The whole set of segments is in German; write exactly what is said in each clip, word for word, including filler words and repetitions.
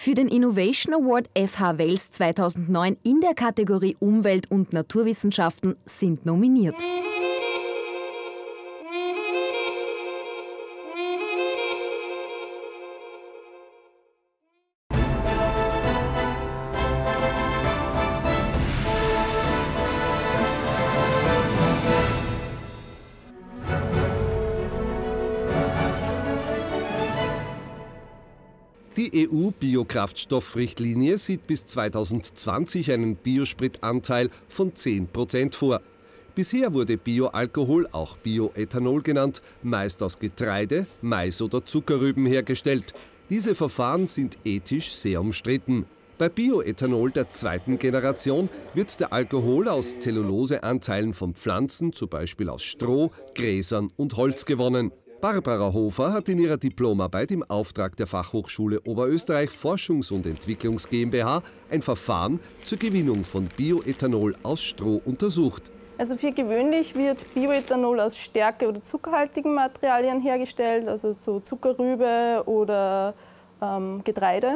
Für den Innovation Award F H Wels zweitausendneun in der Kategorie Umwelt- und Naturwissenschaften sind nominiert. Die E U-Biokraftstoffrichtlinie sieht bis zweitausendzwanzig einen Biospritanteil von zehn Prozent vor. Bisher wurde Bioalkohol, auch Bioethanol genannt, meist aus Getreide, Mais oder Zuckerrüben hergestellt. Diese Verfahren sind ethisch sehr umstritten. Bei Bioethanol der zweiten Generation wird der Alkohol aus Zelluloseanteilen von Pflanzen, zum Beispiel aus Stroh, Gräsern und Holz gewonnen. Barbara Hofer hat in ihrer Diplomarbeit im Auftrag der Fachhochschule Oberösterreich Forschungs- und Entwicklungs GmbH ein Verfahren zur Gewinnung von Bioethanol aus Stroh untersucht. Also für gewöhnlich wird Bioethanol aus stärke- oder zuckerhaltigen Materialien hergestellt, also so Zuckerrübe oder ähm, Getreide.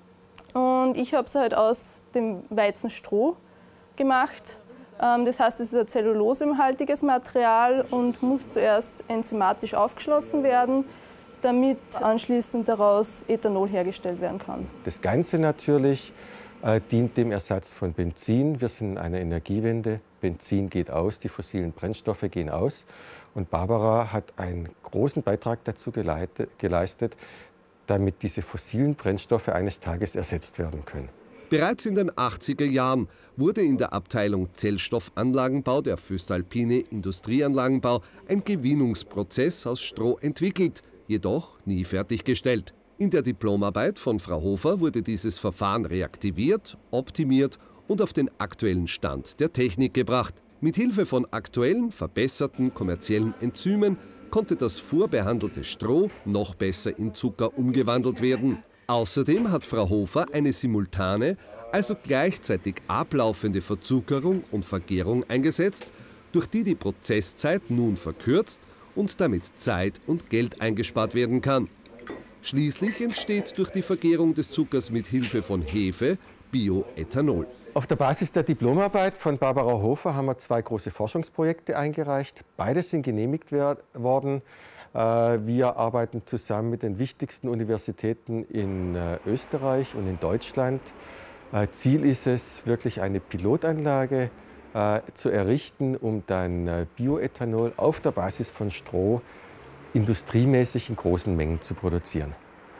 Und ich habe es halt aus dem Weizenstroh gemacht. Das heißt, es ist ein zellulosehaltiges Material und muss zuerst enzymatisch aufgeschlossen werden, damit anschließend daraus Ethanol hergestellt werden kann. Das Ganze natürlich äh, dient dem Ersatz von Benzin. Wir sind in einer Energiewende. Benzin geht aus, die fossilen Brennstoffe gehen aus. Und Barbara hat einen großen Beitrag dazu geleistet, damit diese fossilen Brennstoffe eines Tages ersetzt werden können. Bereits in den achtziger Jahren wurde in der Abteilung Zellstoffanlagenbau der Voestalpine Industrieanlagenbau ein Gewinnungsprozess aus Stroh entwickelt, jedoch nie fertiggestellt. In der Diplomarbeit von Frau Hofer wurde dieses Verfahren reaktiviert, optimiert und auf den aktuellen Stand der Technik gebracht. Mit Hilfe von aktuellen, verbesserten kommerziellen Enzymen konnte das vorbehandelte Stroh noch besser in Zucker umgewandelt werden. Außerdem hat Frau Hofer eine simultane, also gleichzeitig ablaufende Verzuckerung und Vergärung eingesetzt, durch die die Prozesszeit nun verkürzt und damit Zeit und Geld eingespart werden kann. Schließlich entsteht durch die Vergärung des Zuckers mit Hilfe von Hefe Bioethanol. Auf der Basis der Diplomarbeit von Barbara Hofer haben wir zwei große Forschungsprojekte eingereicht. Beide sind genehmigt worden. Wir arbeiten zusammen mit den wichtigsten Universitäten in Österreich und in Deutschland. Ziel ist es, wirklich eine Pilotanlage zu errichten, um dann Bioethanol auf der Basis von Stroh industriemäßig in großen Mengen zu produzieren.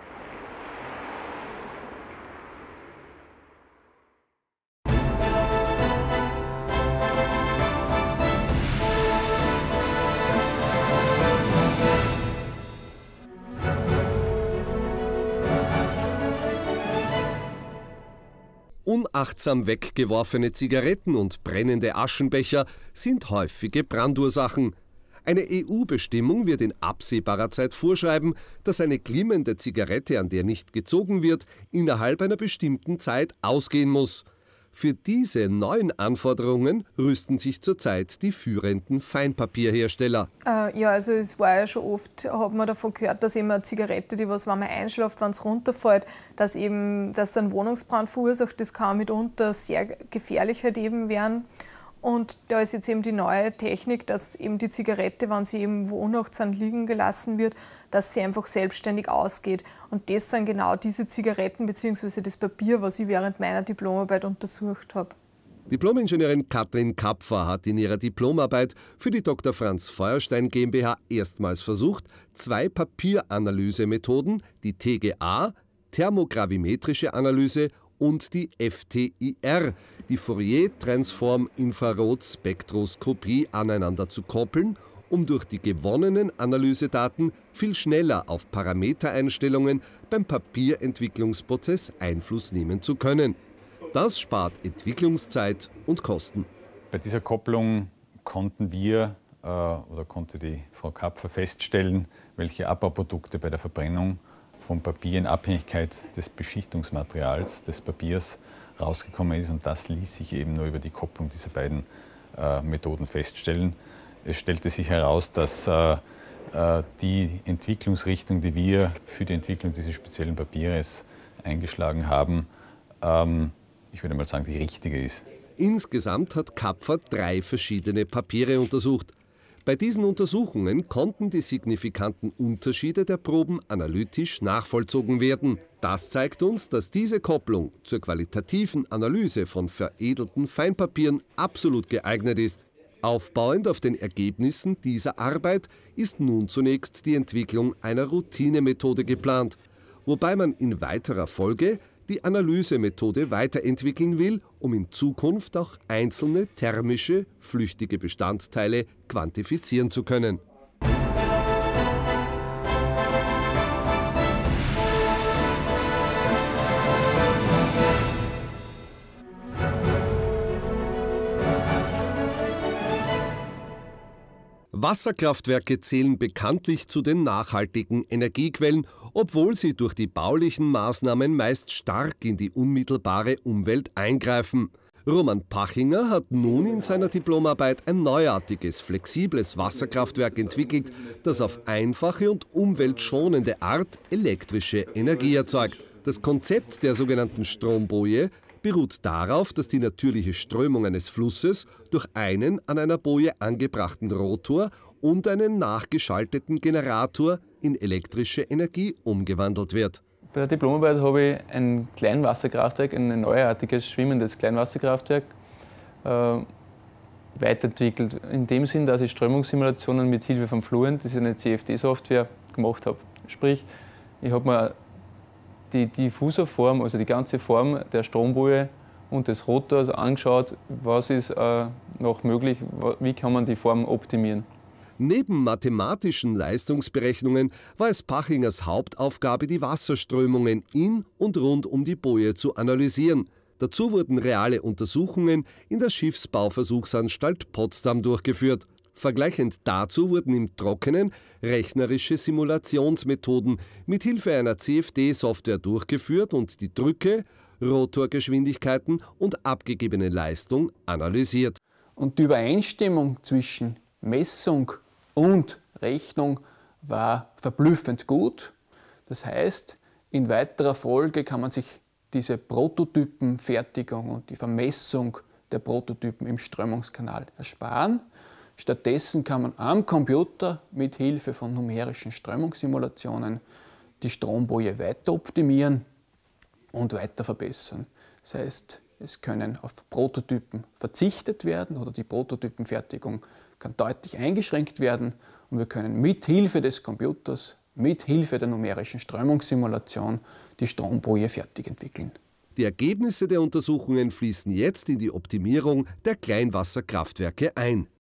Unachtsam weggeworfene Zigaretten und brennende Aschenbecher sind häufige Brandursachen. Eine E U-Bestimmung wird in absehbarer Zeit vorschreiben, dass eine glimmende Zigarette, an der nicht gezogen wird, innerhalb einer bestimmten Zeit ausgehen muss. Für diese neuen Anforderungen rüsten sich zurzeit die führenden Feinpapierhersteller. Äh, ja, also es war ja schon oft, hat man davon gehört, dass eben eine Zigarette, die was, wenn man einschläft, wenn es runterfällt, dass eben, dass einen Wohnungsbrand verursacht. Das kann mitunter sehr gefährlich halt eben werden. Und da ist jetzt eben die neue Technik, dass eben die Zigarette, wenn sie eben wo unachtsam liegen gelassen wird, dass sie einfach selbstständig ausgeht. Und das sind genau diese Zigaretten bzw. das Papier, was ich während meiner Diplomarbeit untersucht habe. Diplomingenieurin Katrin Kapfer hat in ihrer Diplomarbeit für die Doktor Franz Feuerstein GmbH erstmals versucht, zwei Papieranalysemethoden, die T G A, thermogravimetrische Analyse, und die F T I R, die Fourier-Transform-Infrarot-Spektroskopie, aneinander zu koppeln, um durch die gewonnenen Analysedaten viel schneller auf Parametereinstellungen beim Papierentwicklungsprozess Einfluss nehmen zu können. Das spart Entwicklungszeit und Kosten. Bei dieser Kopplung konnten wir äh, oder konnte die Frau Kapfer feststellen, welche Abbauprodukte bei der Verbrennung vom Papier in Abhängigkeit des Beschichtungsmaterials des Papiers rausgekommen ist. Und das ließ sich eben nur über die Kopplung dieser beiden äh, Methoden feststellen. Es stellte sich heraus, dass äh, äh, die Entwicklungsrichtung, die wir für die Entwicklung dieses speziellen Papieres eingeschlagen haben, ähm, ich würde mal sagen, die richtige ist. Insgesamt hat Kapfer drei verschiedene Papiere untersucht. Bei diesen Untersuchungen konnten die signifikanten Unterschiede der Proben analytisch nachvollzogen werden. Das zeigt uns, dass diese Kopplung zur qualitativen Analyse von veredelten Feinpapieren absolut geeignet ist. Aufbauend auf den Ergebnissen dieser Arbeit ist nun zunächst die Entwicklung einer Routinemethode geplant, wobei man in weiterer Folge die Analysemethode weiterentwickeln will, um in Zukunft auch einzelne thermische, flüchtige Bestandteile quantifizieren zu können. Wasserkraftwerke zählen bekanntlich zu den nachhaltigen Energiequellen, obwohl sie durch die baulichen Maßnahmen meist stark in die unmittelbare Umwelt eingreifen. Roman Pachinger hat nun in seiner Diplomarbeit ein neuartiges, flexibles Wasserkraftwerk entwickelt, das auf einfache und umweltschonende Art elektrische Energie erzeugt. Das Konzept der sogenannten Stromboje beruht darauf, dass die natürliche Strömung eines Flusses durch einen an einer Boje angebrachten Rotor und einen nachgeschalteten Generator in elektrische Energie umgewandelt wird. Bei der Diplomarbeit habe ich ein Kleinwasserkraftwerk, ein neuartiges schwimmendes Kleinwasserkraftwerk äh, weiterentwickelt. In dem Sinn, dass ich Strömungssimulationen mit Hilfe von Fluent, das ist eine C F D-Software, gemacht habe. Sprich, ich habe mir die Diffusorform, also die ganze Form der Stromboje und des Rotors angeschaut, was ist äh, noch möglich, wie kann man die Form optimieren. Neben mathematischen Leistungsberechnungen war es Pachingers Hauptaufgabe, die Wasserströmungen in und rund um die Boje zu analysieren. Dazu wurden reale Untersuchungen in der Schiffsbauversuchsanstalt Potsdam durchgeführt. Vergleichend dazu wurden im Trockenen rechnerische Simulationsmethoden mit Hilfe einer C F D-Software durchgeführt und die Drücke, Rotorgeschwindigkeiten und abgegebene Leistung analysiert. Und die Übereinstimmung zwischen Messung und Rechnung war verblüffend gut. Das heißt, in weiterer Folge kann man sich diese Prototypenfertigung und die Vermessung der Prototypen im Strömungskanal ersparen. Stattdessen kann man am Computer mit Hilfe von numerischen Strömungssimulationen die Stromboje weiter optimieren und weiter verbessern. Das heißt, es können auf Prototypen verzichtet werden oder die Prototypenfertigung kann deutlich eingeschränkt werden und wir können mit Hilfe des Computers, mit Hilfe der numerischen Strömungssimulation die Stromboje fertig entwickeln. Die Ergebnisse der Untersuchungen fließen jetzt in die Optimierung der Kleinwasserkraftwerke ein.